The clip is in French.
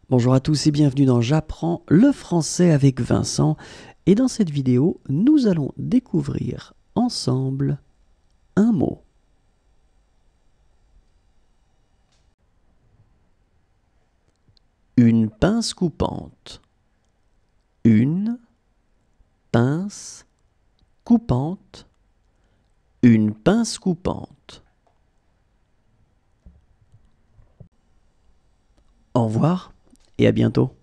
Bonjour à tous et bienvenue dans J'apprends le français avec Vincent. Et dans cette vidéo, nous allons découvrir ensemble un mot. Une pince coupante. Une pince coupante. Une pince coupante. Au revoir et à bientôt.